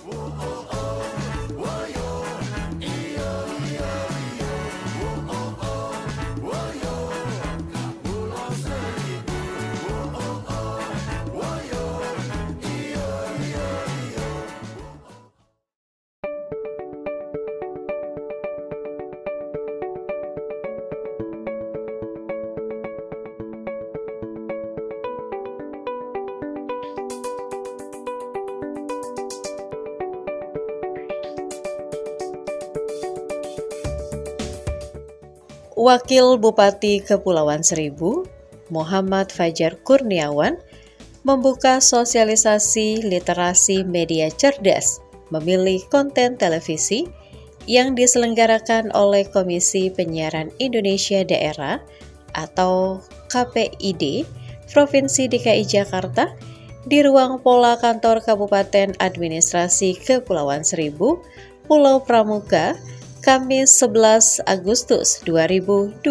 Wakil Bupati Kepulauan Seribu, Muhammad Fajar Kurniawan, membuka sosialisasi literasi media cerdas memilih konten televisi yang diselenggarakan oleh Komisi Penyiaran Indonesia Daerah atau KPID Provinsi DKI Jakarta di ruang Pola Kantor Kabupaten Administrasi Kepulauan Seribu, Pulau Pramuka, Kamis 11 Agustus 2022.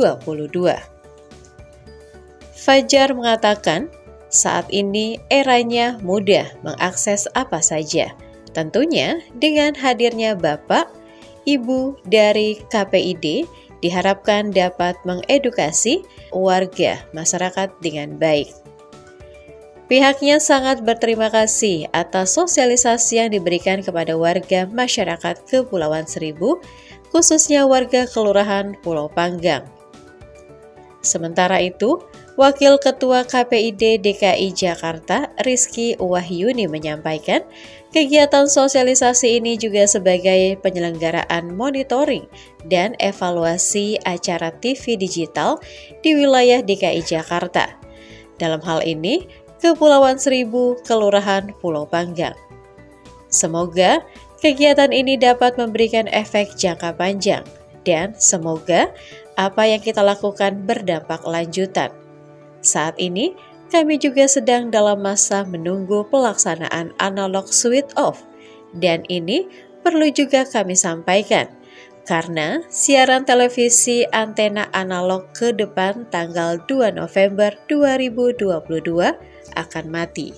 Fajar mengatakan, saat ini eranya mudah mengakses apa saja. Tentunya dengan hadirnya Bapak, Ibu dari KPID diharapkan dapat mengedukasi warga masyarakat dengan baik. Pihaknya sangat berterima kasih atas sosialisasi yang diberikan kepada warga masyarakat Kepulauan Seribu, khususnya warga Kelurahan Pulau Panggang. Sementara itu, Wakil Ketua KPID DKI Jakarta, Rizky Wahyuni menyampaikan, kegiatan sosialisasi ini juga sebagai penyelenggaraan monitoring dan evaluasi acara TV digital di wilayah DKI Jakarta. Dalam hal ini, Kepulauan Seribu, Kelurahan Pulau Panggang. Semoga kegiatan ini dapat memberikan efek jangka panjang dan semoga apa yang kita lakukan berdampak lanjutan. Saat ini, kami juga sedang dalam masa menunggu pelaksanaan analog switch off dan ini perlu juga kami sampaikan karena siaran televisi antena analog ke depan tanggal 2 November 2022 akan mati.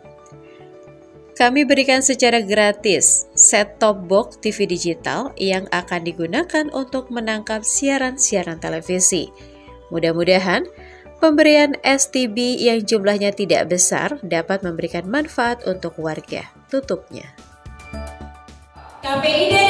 Kami berikan secara gratis set-top box TV digital yang akan digunakan untuk menangkap siaran-siaran televisi. Mudah-mudahan pemberian STB yang jumlahnya tidak besar dapat memberikan manfaat untuk warga. Tutupnya. KPID